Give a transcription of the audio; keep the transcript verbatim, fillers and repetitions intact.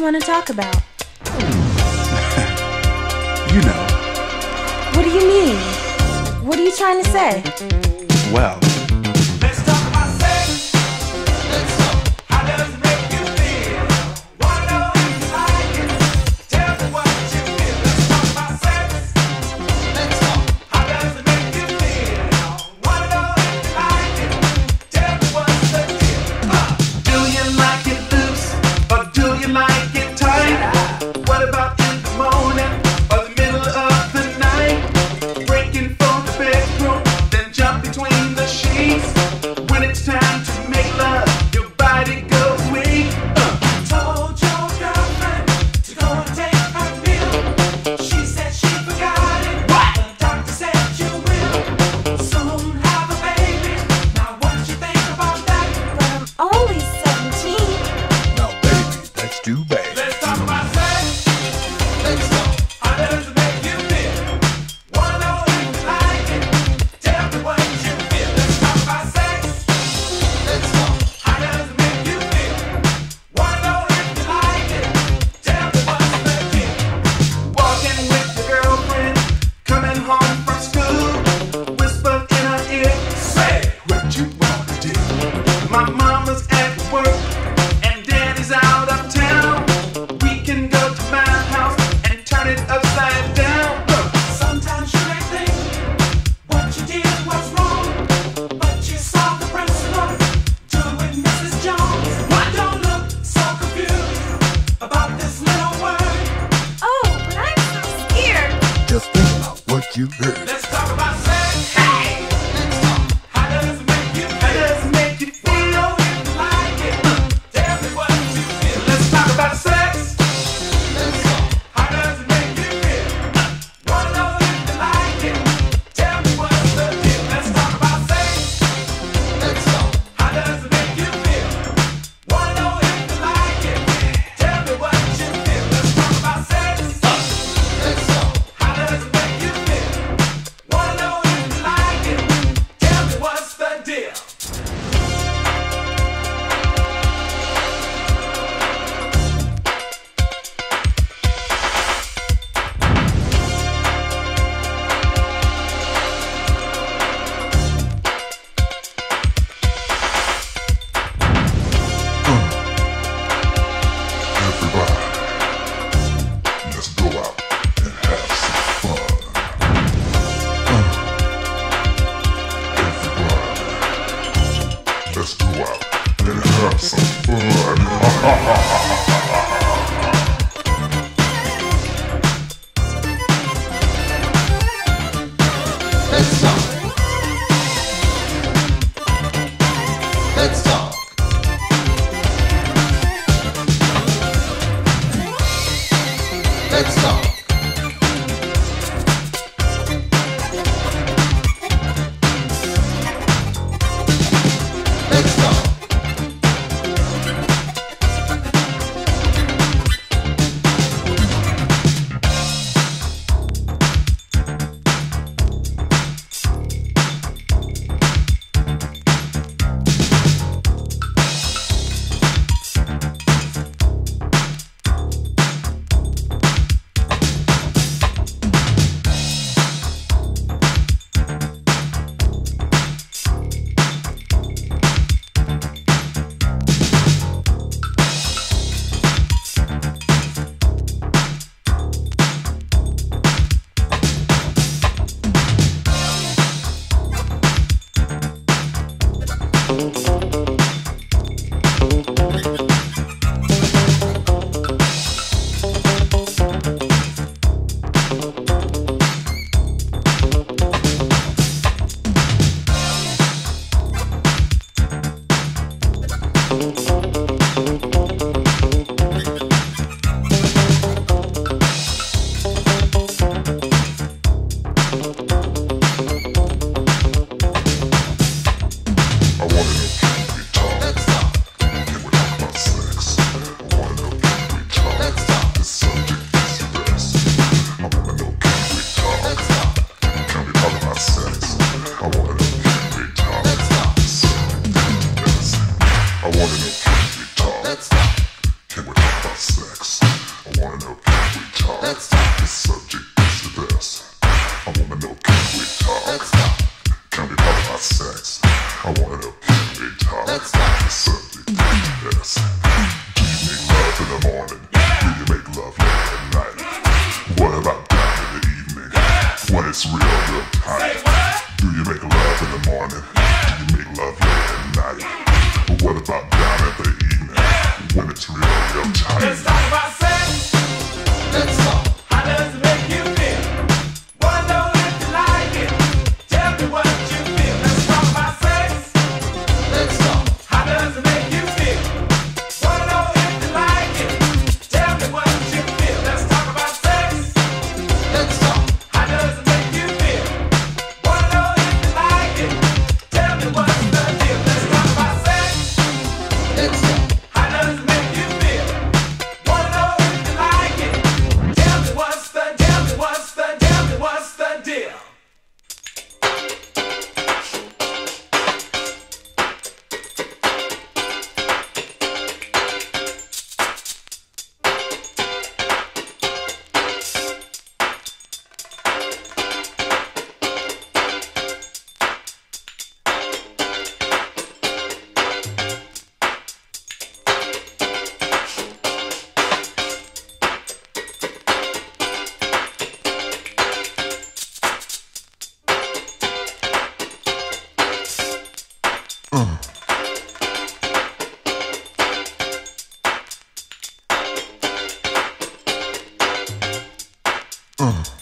want to talk about? You know. What do you mean? What are you trying to say? Well, Let's talk about sex. Let's talk. How does it make you feel? Wanna know if you like it? Tell me what you feel. Let's talk about sex. Let's talk. How does it make you feel? Wanna know if you like it? Tell me what's the deal. Uh, do you like it loose or do you like it tight? What about in the morning or the middle of the night? Breaking from the bedroom, then jump between the sheets. When it's time to make love, your body goes weak. Uh. Told your girlfriend to go and take her pill. She said she forgot it. What? The doctor said you will soon have a baby. Now what you think about that? But I'm only seventeen. no, baby, that's too bad. Let's talk about sex. Let's talk. How does it make you feel? Wanna know if you like it? Tell me what you feel. Let's talk about sex. Let's talk. How does it make you feel? Wanna know if you like it? Tell me what's the deal. Walking with your girlfriend, coming home from school, whisper in her ear, say what you wanna do. My mama's at work and daddy's out of town. We can go to my house and turn it upside down. Look, sometimes you may think what you did was wrong, but you saw the principal doing Missus Jones. Why don't look so confused about this little word? Oh, but I'm so scared. Just think about what you heard. Let's talk about sex. Hey, let's talk. How does it make you feel? How does it make you feel? If you like it, tell me what you feel. Let's talk about sex. Let's talk. How does it make you feel? Wanna know if you like it? Tell me what's the deal. Let's talk about sex. Let's talk. How does it make you feel? Wanna know if you like it? Tell me what you feel. Let's talk about sex. Let's talk. How does it make you feel? Wanna know if you like it? Tell me what's the deal. Everybody, let's go out and have some fun. Uh, Everybody, let's go out and have some fun. Let's talk. Let's talk. Let's talk. Let's talk. Uh.